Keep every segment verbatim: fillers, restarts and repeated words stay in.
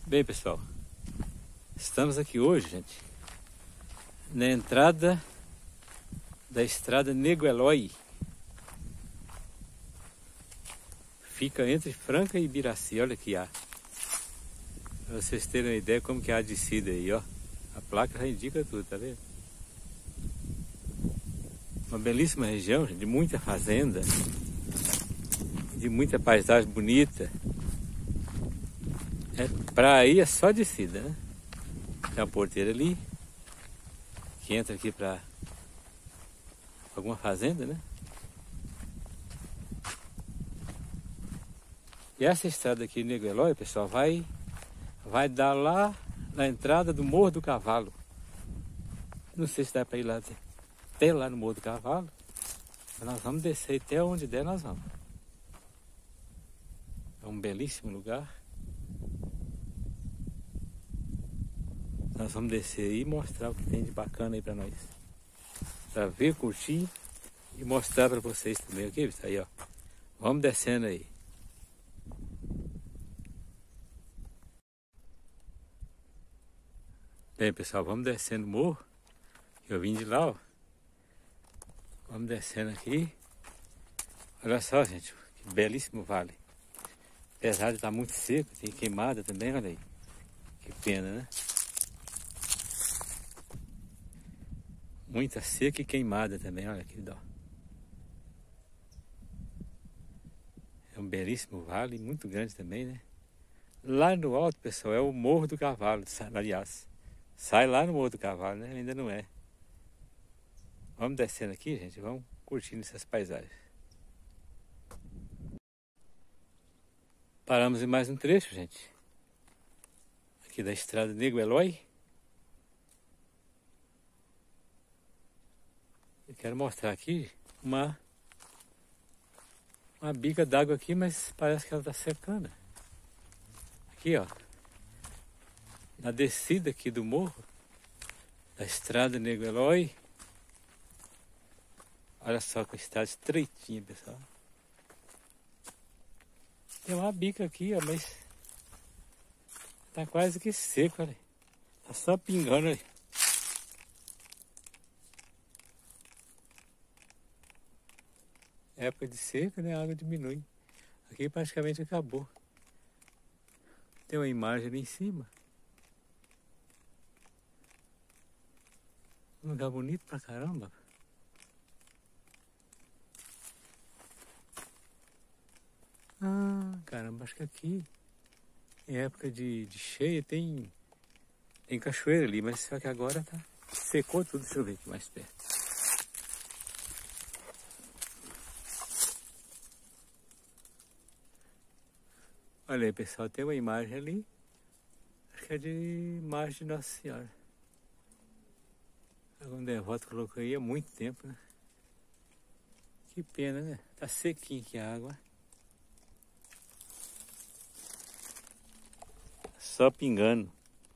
Bem, pessoal, estamos aqui hoje, gente, na entrada da estrada Nego Eloy. Fica entre Franca e Ibiraci, olha aqui, ó. Pra vocês terem uma ideia como que é a descida aí, ó. A placa já indica tudo, tá vendo? Uma belíssima região, gente, de muita fazenda, de muita paisagem bonita. É, pra aí é só descida, né? Tem uma porteira ali, que entra aqui pra alguma fazenda, né? E essa estrada aqui, Nego Eloy, pessoal, vai, vai dar lá na entrada do Morro do Cavalo. Não sei se dá para ir lá, até lá no Morro do Cavalo, mas nós vamos descer até onde der, nós vamos. É um belíssimo lugar. Nós vamos descer aí e mostrar o que tem de bacana aí para nós. Para ver, curtir e mostrar para vocês também, ok? Isso aí, ó. Vamos descendo aí. Bem, pessoal, vamos descendo o morro. Eu vim de lá, ó. Vamos descendo aqui. Olha só, gente, que belíssimo vale. Apesar de estar muito seco, tem queimada também, olha aí. Que pena, né? Muita seca e queimada também, olha que dó. É um belíssimo vale, muito grande também, né? Lá no alto, pessoal, é o Morro do Cavalo, aliás. Sai lá no Morro do Cavalo, né? Ainda não é. Vamos descendo aqui, gente. Vamos curtindo essas paisagens. Paramos em mais um trecho, gente. Aqui da estrada Nego Eloy. Eu quero mostrar aqui uma, uma bica d'água aqui, mas parece que ela está secando. Aqui, ó. Na descida aqui do morro, da estrada Nego Eloy. Olha só que estrada estreitinha, pessoal. Tem uma bica aqui, ó, mas tá quase que seco, olha. Tá só pingando ali. Época de seca, né? A água diminui. Aqui praticamente acabou. Tem uma imagem ali em cima. Um lugar bonito pra caramba. Ah, caramba, acho que aqui, em época de, de cheia, tem, tem cachoeira ali, mas só que agora tá, secou tudo. Deixa eu ver aqui mais perto. Olha aí, pessoal, tem uma imagem ali, acho que é de imagem de Nossa Senhora. Algum devoto colocou aí há muito tempo, né? Que pena, né? Tá sequinho aqui a água. Só pingando.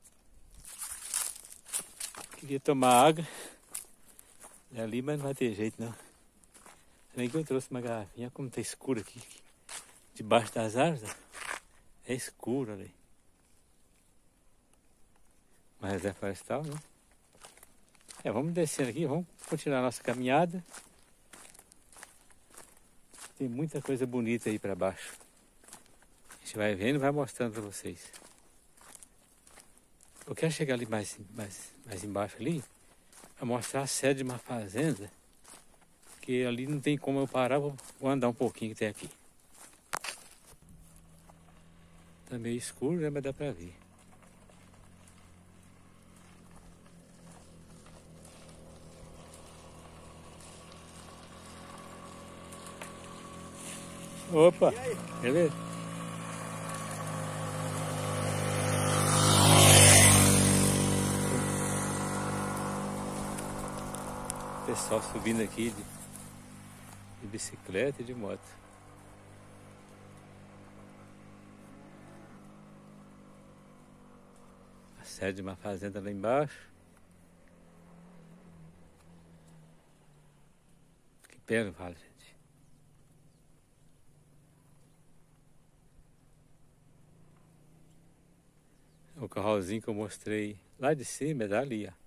Queria tomar água ali, mas não vai ter jeito não. Nem que eu trouxe uma garrafinha, como tá escuro aqui, debaixo das árvores. É escuro ali. Uma reserva florestal, né? É, vamos descendo aqui, vamos continuar a nossa caminhada. Tem muita coisa bonita aí para baixo. A gente vai vendo e vai mostrando para vocês. Eu quero chegar ali mais, mais, mais embaixo ali, para mostrar a sede de uma fazenda, que ali não tem como eu parar, vou, vou andar um pouquinho que tem aqui. Tá meio escuro, né, mas dá para ver. Opa, beleza? Pessoal subindo aqui de, de bicicleta e de moto. A sede de uma fazenda lá embaixo. Que pena, vale, gente. curralzinho que eu mostrei lá de cima é dali, ó.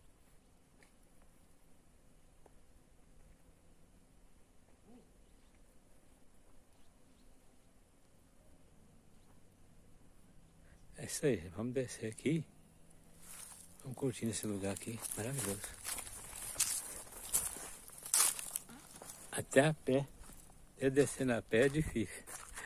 É isso aí, vamos descer aqui. Vamos curtindo esse lugar aqui, maravilhoso. Até a pé. Eu descendo a pé é difícil.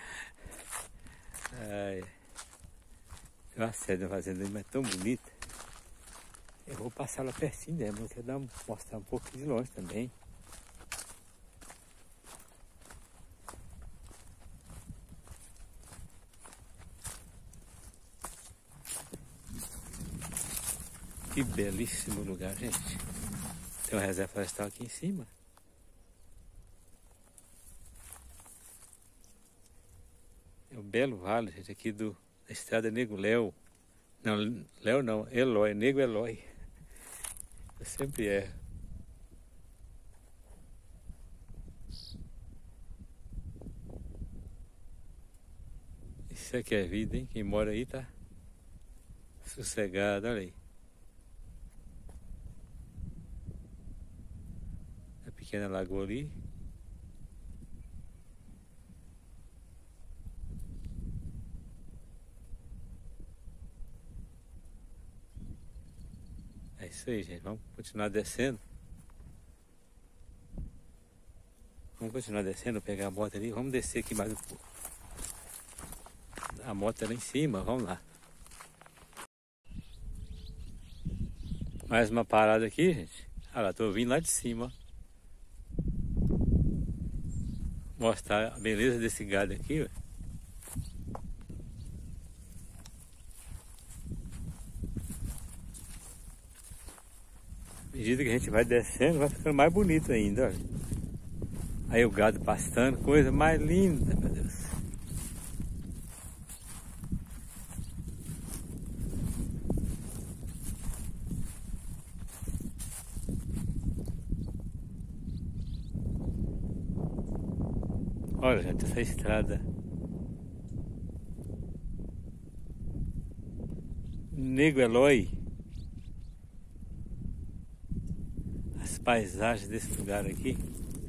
Ai, tem uma sede da fazenda, mas é tão bonita. Eu vou passar lá pertinho dela, eu quero dar, mostrar um pouco de longe também. Que belíssimo lugar, gente. Tem uma reserva florestal aqui em cima. É um belo vale, gente, aqui do, da estrada Nego Léo. Não, Léo não, Eloy, Nego Eloy. Eu sempre erro. Isso aqui é vida, hein? Quem mora aí tá sossegado, olha aí. A pequena lagoa ali. É isso aí, gente. Vamos continuar descendo. Vamos continuar descendo, pegar a moto ali. Vamos descer aqui mais um pouco. A moto é lá em cima, vamos lá. Mais uma parada aqui, gente. Olha lá, tô vindo lá de cima. Mostrar a beleza desse gado aqui, ó. À medida que a gente vai descendo, vai ficando mais bonito ainda, olha. Aí o gado pastando, coisa mais linda, meu Deus. Olha, gente, essa estrada Nego Eloy. As paisagens desse lugar aqui.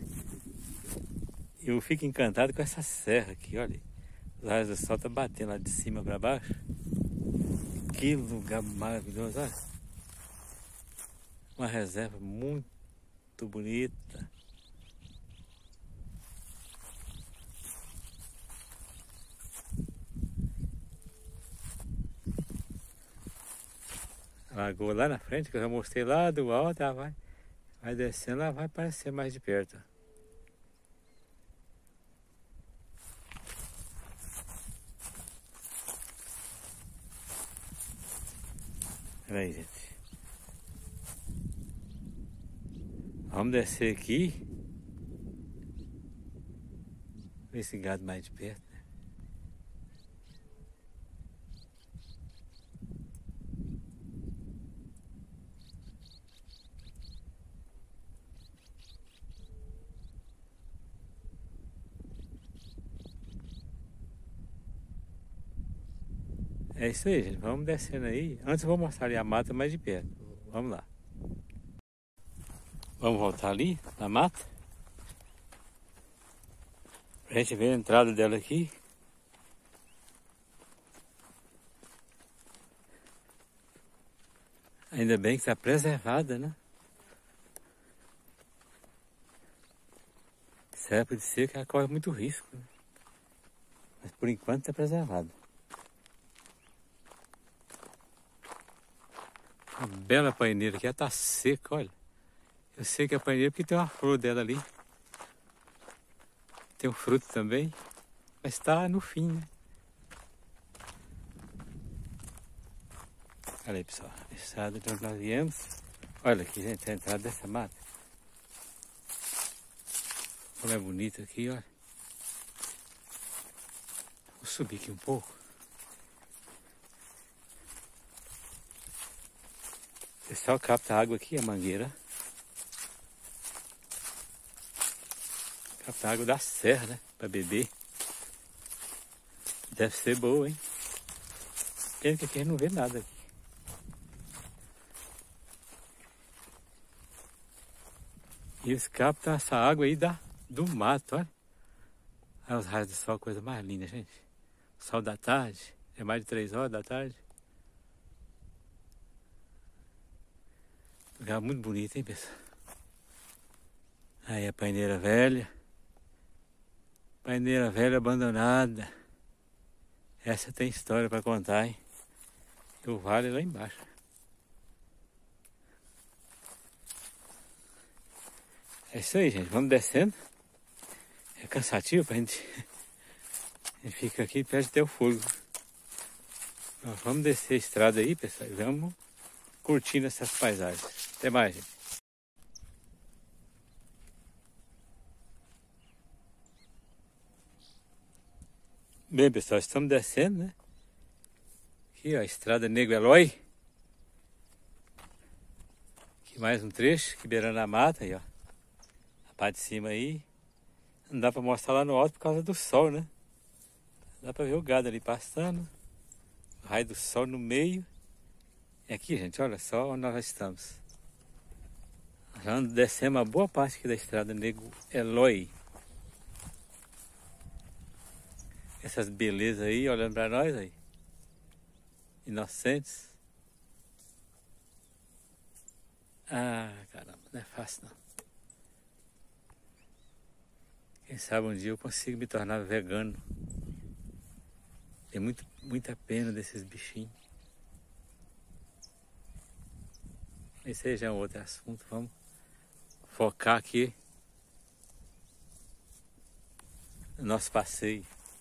Eu fico encantado com essa serra aqui, olha. Os raios do sol estão batendo lá de cima para baixo. Que lugar maravilhoso, olha. Uma reserva muito bonita. A lagoa lá na frente, que eu já mostrei lá do alto, ela vai, vai descendo, ela vai aparecer mais de perto. Olha aí, gente. Vamos descer aqui. Ver esse gado mais de perto, né? É isso aí, gente. Vamos descendo aí. Antes eu vou mostrar ali a mata mais de perto. Vamos lá. Vamos voltar ali, na mata. A gente vê a entrada dela aqui. Ainda bem que está preservada, né? Essa época de seca ela corre muito risco, né? Mas por enquanto está preservada. Uma bela paineira aqui, ela tá seca, olha. Eu sei que é a paineira porque tem uma flor dela ali. Tem um fruto também, mas está no fim, né? Olha aí, pessoal, a estrada de onde nós viemos. Olha aqui, gente, a entrada dessa mata. Como é bonito aqui, olha. Vou subir aqui um pouco. O pessoal capta água aqui, a mangueira. Capta água da serra, né? Para beber. Deve ser boa, hein? Pena que aqui a gente não vê nada aqui. E eles captam essa água aí da, do mato, olha. Olha os raios do sol, coisa mais linda, gente. Sol da tarde, é mais de três horas da tarde. Lugar muito bonito, hein, pessoal? Aí a paineira velha. Paineira velha abandonada. Essa tem história para contar, hein? E o vale lá embaixo. É isso aí, gente. Vamos descendo. É cansativo pra gente. A gente fica aqui e perde até o fôlego. Nós vamos descer a estrada aí, pessoal. E vamos curtindo essas paisagens. Até mais, gente. Bem, pessoal, estamos descendo, né? Aqui, ó, a estrada Nego Eloy. Aqui mais um trecho, aqui beirando a mata, aí, ó. A parte de cima aí. Não dá pra mostrar lá no alto por causa do sol, né? Dá pra ver o gado ali pastando. O raio do sol no meio. E aqui, gente, olha só onde nós estamos. Já descemos uma boa parte aqui da estrada Nego Eloy. Essas belezas aí, olhando pra nós aí. Inocentes. Ah, caramba, não é fácil não. Quem sabe um dia eu consigo me tornar vegano. Tem muito, muita pena desses bichinhos. Esse aí já é um outro assunto. Vamos focar aqui no nosso passeio.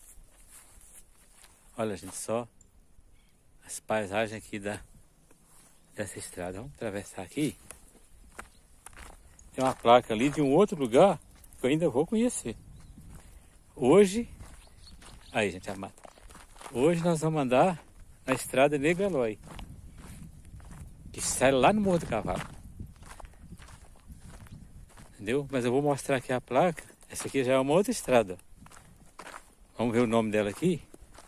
Olha, gente, só as paisagens aqui da, dessa estrada. Vamos atravessar aqui. Tem uma placa ali de um outro lugar que eu ainda vou conhecer. Hoje, aí, gente, a mata. Hoje nós vamos andar na estrada Nego Eloy, que sai lá no Morro do Cavalo. Entendeu? Mas eu vou mostrar aqui a placa. Essa aqui já é uma outra estrada. Vamos ver o nome dela aqui.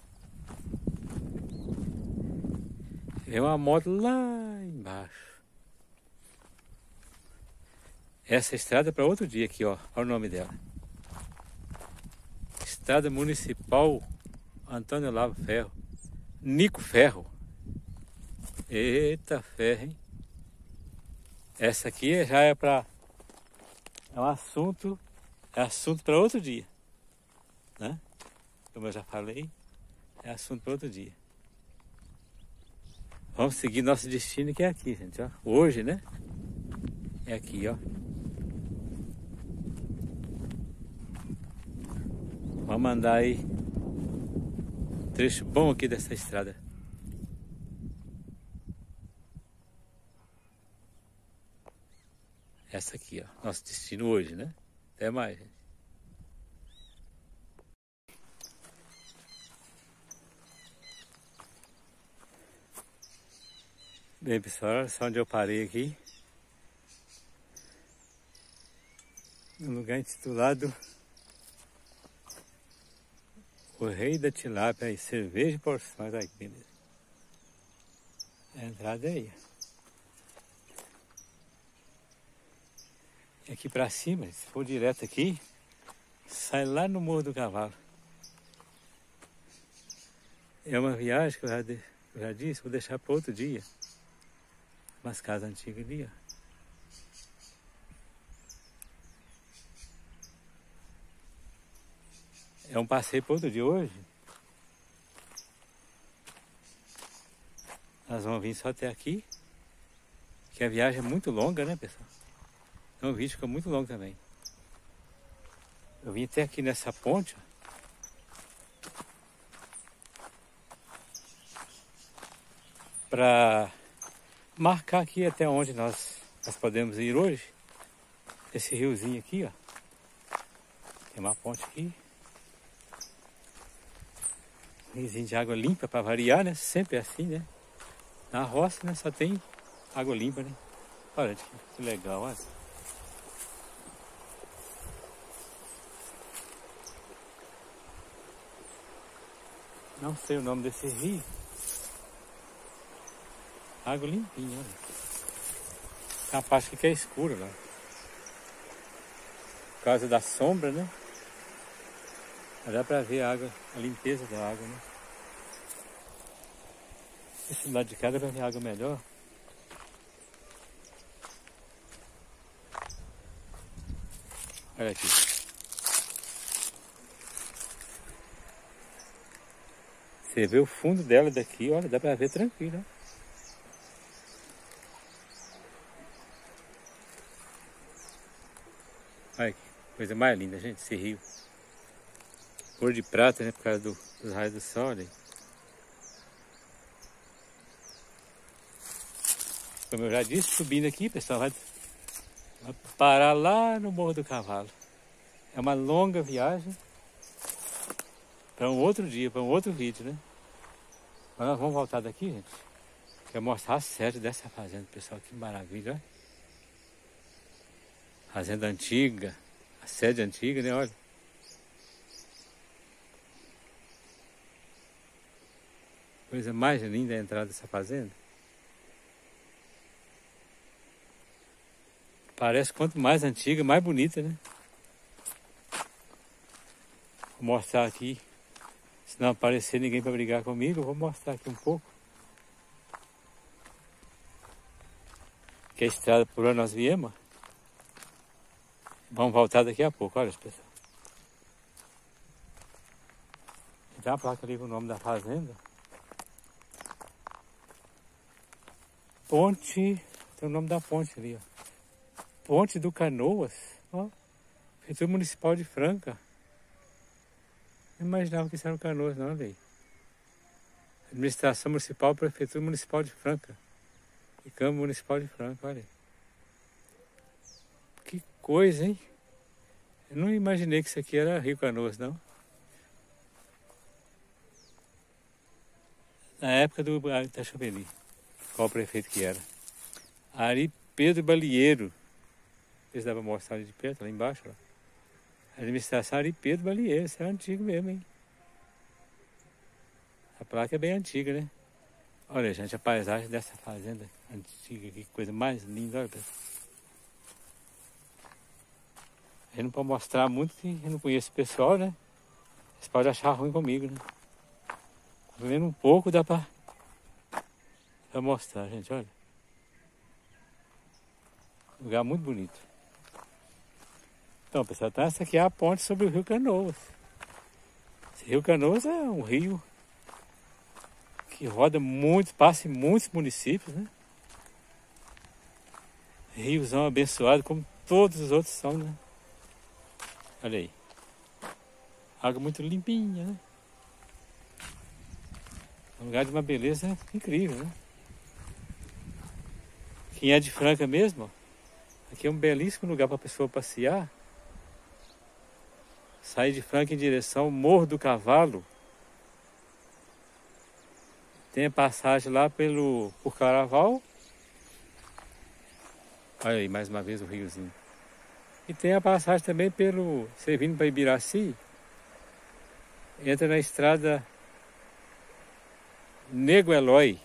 É uma moto lá embaixo. Essa estrada é para outro dia aqui, ó. Olha o nome dela. Estrada Municipal Antônio Lavo Ferro. Nico Ferro. Eita ferro, hein? Essa aqui já é para... É um assunto... É assunto para outro dia. Né? Como eu já falei, é assunto para outro dia. Vamos seguir nosso destino, que é aqui, gente, ó. Hoje, né? É aqui, ó. Vamos andar aí. Um trecho bom aqui dessa estrada. Essa aqui, ó. Nosso destino hoje, né? Até mais, gente. Bem, pessoal, olha só onde eu parei aqui. No lugar intitulado O Rei da Tilápia e Cerveja e Porções. Olha que beleza. A entrada é aí. E aqui pra cima, se for direto aqui, sai lá no Morro do Cavalo. É uma viagem que eu já, de, eu já disse, vou deixar para outro dia. Umas casas antigas ali, ó. É um passeio para outro dia hoje. Nós vamos vir só até aqui. Que a viagem é muito longa, né, pessoal? Então o vídeo fica muito longo também. Eu vim até aqui nessa ponte, ó. Para marcar aqui até onde nós, nós podemos ir hoje. Esse riozinho aqui, ó. Tem uma ponte aqui. Um riozinho de água limpa para variar, né? Sempre é assim, né? Na roça, né? Só tem água limpa, né? Olha que, que legal, olha. Não sei o nome desse rio. Água limpinha, olha. Tem uma parte que é escura lá. Por causa da sombra, né? Mas dá pra ver a água, a limpeza da água, né? Esse lado de cá dá pra ver a água melhor. Olha aqui. Você vê o fundo dela daqui, olha, dá pra ver tranquilo, ó. Olha que coisa mais linda, gente, esse rio. Cor de prata, né, por causa do, dos raios do sol, né? Como eu já disse, subindo aqui, pessoal, vai, vai parar lá no Morro do Cavalo. É uma longa viagem para um outro dia, para um outro vídeo, né? Mas nós vamos voltar daqui, gente. Quero mostrar a sede dessa fazenda, pessoal. Que maravilha, olha. Fazenda antiga, a sede antiga, né? Olha. Coisa mais linda a entrada dessa fazenda. Parece quanto mais antiga, mais bonita, né? Vou mostrar aqui. Se não aparecer ninguém para brigar comigo, eu vou mostrar aqui um pouco. Que é a estrada por onde nós viemos. Vamos voltar daqui a pouco, olha pessoal. Tem uma placa ali com o nome da fazenda. Ponte, tem o nome da ponte ali, ó. Ponte do Canoas, ó. Prefeitura Municipal de Franca. Não imaginava que isso era o Canoas, não, olha aí. Administração Municipal, Prefeitura Municipal de Franca. E Câmara Municipal de Franca, olha aí. Que coisa, hein? Eu não imaginei que isso aqui era Rio Canoas, não. Na época do... Deixa eu ver ali. Qual o prefeito que era? Ari Pedro Balieiro. Vocês dá pra mostrar ali de perto, lá embaixo, ó. Administração Ari Pedro Balieiro. Isso é antigo mesmo, hein? A placa é bem antiga, né? Olha, gente, a paisagem dessa fazenda antiga, que coisa mais linda, olha. Eu não posso mostrar muito, que eu não conheço o pessoal, né? Vocês podem achar ruim comigo, né? Vendo um pouco, dá pra, pra mostrar, gente, olha. Lugar muito bonito. Então, pessoal, então essa aqui é a ponte sobre o Rio Canoas. Esse Rio Canoas é um rio que roda muito, passa em muitos municípios, né? Riozão abençoado, como todos os outros são, né? Olha aí. Água muito limpinha, né? Um lugar de uma beleza incrível, né? Quem é de Franca mesmo, ó, aqui é um belíssimo lugar para a pessoa passear. Sair de Franca em direção ao Morro do Cavalo. Tem a passagem lá pelo, por Caraval. Olha aí, mais uma vez o riozinho. E tem a passagem também pelo... Você vindo para Ibiraci. Entra na estrada Nego Eloy.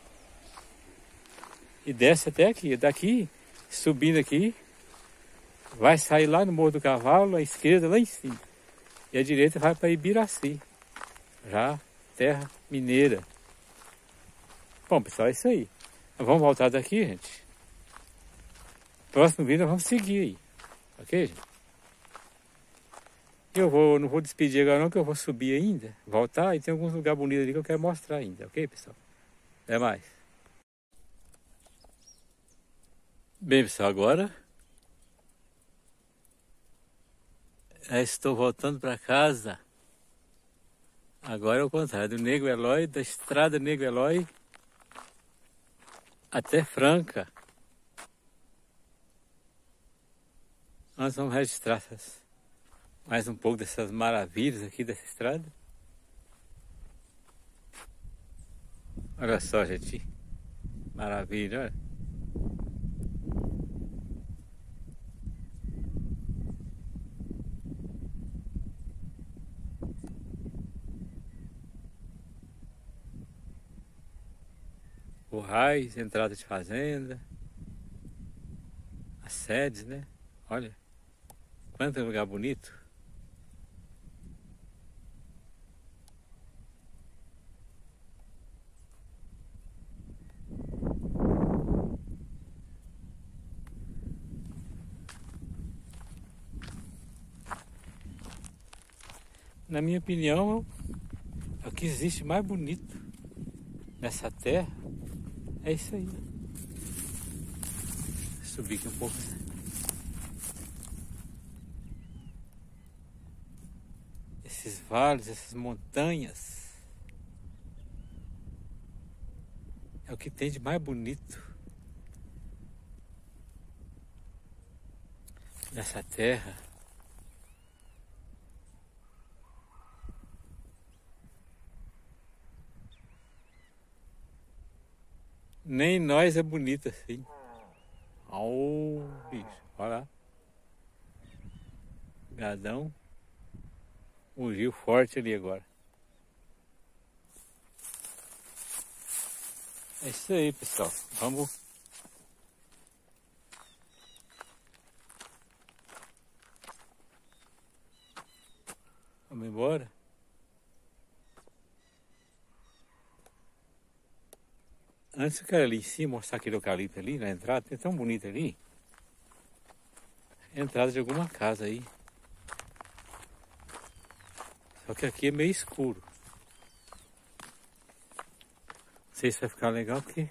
E desce até aqui. Daqui, subindo aqui, vai sair lá no Morro do Cavalo, à esquerda lá em cima. E a direita vai para Ibiraci. Já terra mineira. Bom, pessoal, é isso aí. Nós vamos voltar daqui, gente. Próximo vídeo nós vamos seguir aí. Ok, gente? Eu vou, não vou despedir agora não, que eu vou subir ainda, voltar, e tem alguns lugares bonitos ali que eu quero mostrar ainda, ok, pessoal? Até mais. Bem, pessoal, agora eu estou voltando para casa. Agora é o contrário, do Nego Eloy, da estrada Nego Eloy até Franca. Nós vamos registrar essas, mais um pouco dessas maravilhas aqui dessa estrada. Olha só, gente. Maravilha, olha. currais, entrada de fazenda, as sedes, né? Olha, quanto lugar bonito. Na minha opinião, é o que existe mais bonito nessa terra. É isso aí. Vou subir aqui um pouco. Esses vales, essas montanhas. É o que tem de mais bonito nessa terra. Nem nós é bonito assim. Au, bicho, olha lá. Gadão. Um rio forte ali agora. É isso aí, pessoal. Vamos. Vamos embora. Antes eu quero ali em cima mostrar aquele eucalipto ali na entrada. É tão bonito ali. Entrada de alguma casa aí. Só que aqui é meio escuro. Não sei se vai ficar legal porque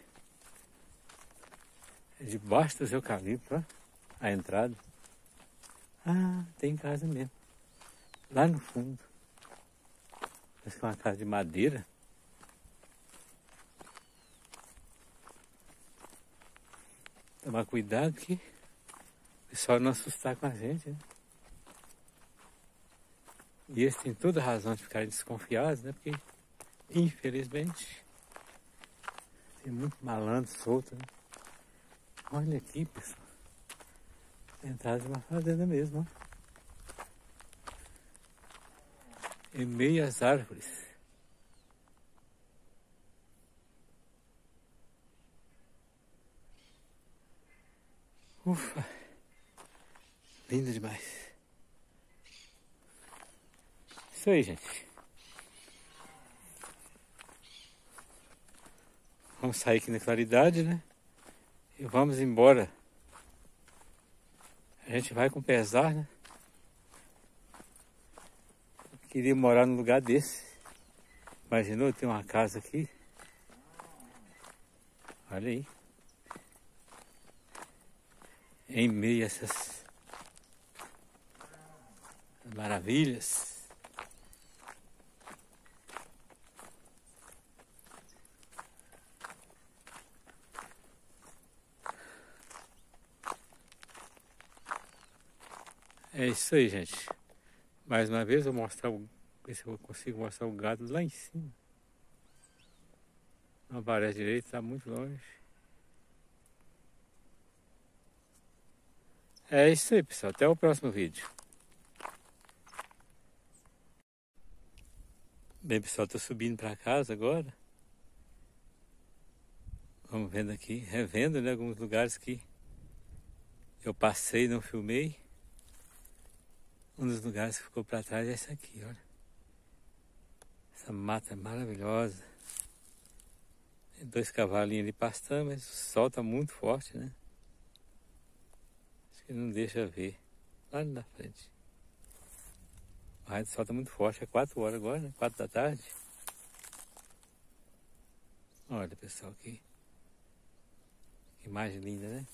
é debaixo dos eucaliptos, ó, a entrada. Ah, tem casa mesmo. Lá no fundo. Parece que é uma casa de madeira. Tomar cuidado que o pessoal não assustar com a gente, né? E eles têm toda a razão de ficarem desconfiados, né? Porque, infelizmente, tem muito malandro solto, né? Olha aqui, pessoal. A entrada de uma fazenda mesmo, ó. Em meio às árvores. Ufa! Lindo demais. Isso aí, gente. Vamos sair aqui na claridade, né? E vamos embora. A gente vai com pesar, né? Eu queria morar num lugar desse. Imaginou ter uma casa aqui? Olha aí. Em meio a essas maravilhas. É isso aí, gente. Mais uma vez eu vou mostrar, o, ver se eu consigo mostrar o gado lá em cima. Não aparece direito, está muito longe. É isso aí, pessoal. Até o próximo vídeo. Bem, pessoal, estou subindo para casa agora. Vamos vendo aqui, revendo, né, alguns lugares que eu passei e não filmei. Um dos lugares que ficou para trás é esse aqui, olha. Essa mata maravilhosa. Tem dois cavalinhos ali pastando, mas o sol está muito forte, né? Acho que não deixa ver. Lá na frente. O raio do sol está muito forte, é quatro horas agora, né? quatro da tarde. Olha, pessoal, aqui. Que imagem linda, né?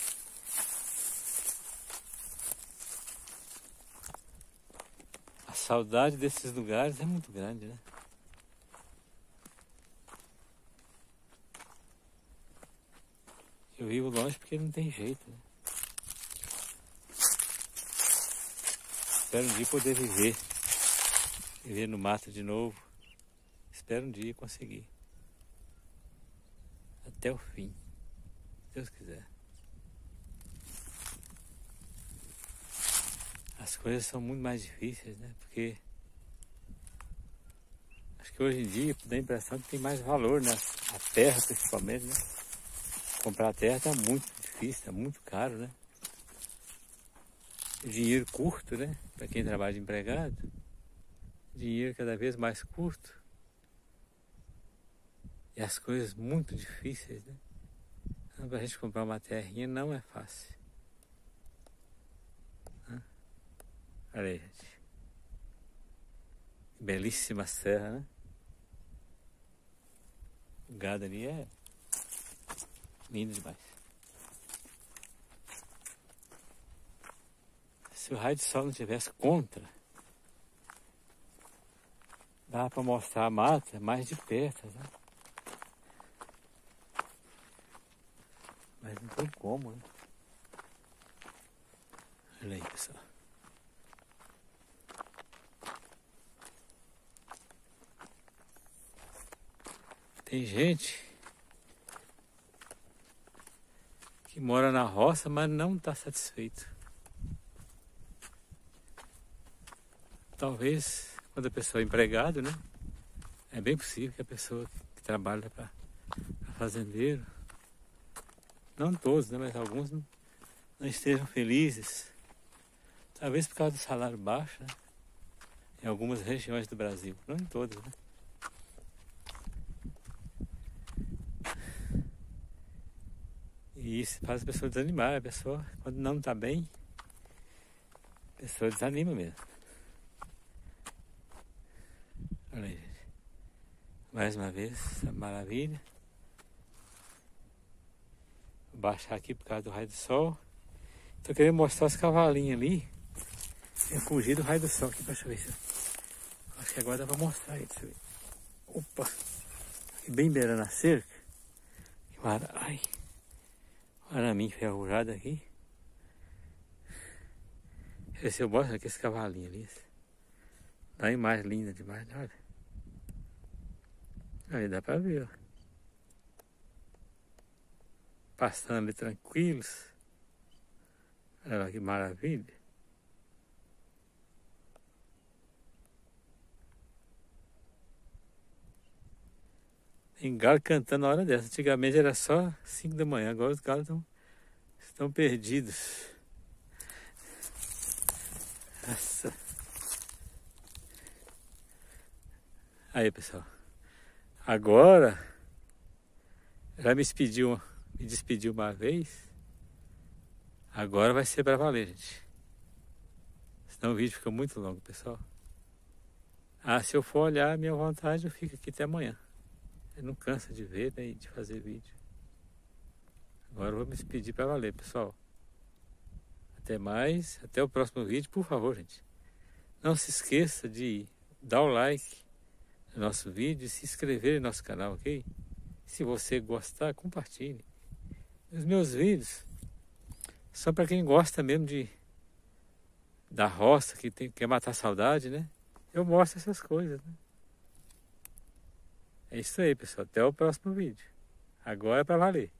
A saudade desses lugares é muito grande, né? Eu vivo longe porque não tem jeito, né? Espero um dia poder viver. Viver no mato de novo. Espero um dia conseguir. Até o fim. Se Deus quiser. As coisas são muito mais difíceis, né? Porque Acho que hoje em dia dá a impressão que tem mais valor, né? A terra principalmente, né? Comprar terra tá muito difícil, tá muito caro, né? Dinheiro curto, né? Para quem trabalha de empregado. Dinheiro cada vez mais curto. E as coisas muito difíceis, né? Então, para a gente comprar uma terrinha não é fácil. Olha aí, gente. Belíssima serra, né? O gado ali é lindo demais. Se o raio de sol não tivesse contra, dá para mostrar a mata mais de perto, né? Mas não tem como, né? Olha aí, pessoal. Tem gente que mora na roça, mas não está satisfeito. Talvez quando a pessoa é empregado, né? É bem possível que a pessoa que trabalha para fazendeiro, não todos, né? Mas alguns não, não estejam felizes. Talvez por causa do salário baixo, né? Em algumas regiões do Brasil, não em todas, né? E isso faz a pessoa desanimar. A pessoa, quando não está bem, a pessoa desanima mesmo. Olha aí, gente. Mais uma vez, essa maravilha. Vou baixar aqui por causa do raio do sol. Tô querendo mostrar os cavalinhos ali. Eu fugi do raio do sol aqui, deixa eu ver se eu... Acho que agora dá pra mostrar aí, deixa eu ver. Opa! Aqui bem beirando a cerca. Que mara... Ai! Arame enferrujado aqui. Esse eu mostro aqui, esse cavalinho ali. Dá imagem linda demais, olha. Aí dá pra ver, ó. Passando ali tranquilos. Olha lá que maravilha. Tem galo cantando na hora dessa. Antigamente era só cinco da manhã, agora os galos estão, estão perdidos. Nossa. Aí, pessoal. Agora, já me despediu, me despediu uma vez. Agora vai ser pra valer, gente. Senão o vídeo fica muito longo, pessoal. Ah, se eu for olhar a minha vontade, eu fico aqui até amanhã. Eu não canso de ver nem de fazer vídeo. Agora eu vou me despedir para valer, pessoal. Até mais, até o próximo vídeo. Por favor, gente, não se esqueça de dar o like no nosso vídeo e se inscrever no nosso canal, ok? Se você gostar, compartilhe. Os meus vídeos são para quem gosta mesmo de da roça, que tem, quer matar a saudade, né? Eu mostro essas coisas, né? É isso aí, pessoal. Até o próximo vídeo. Agora é para valer.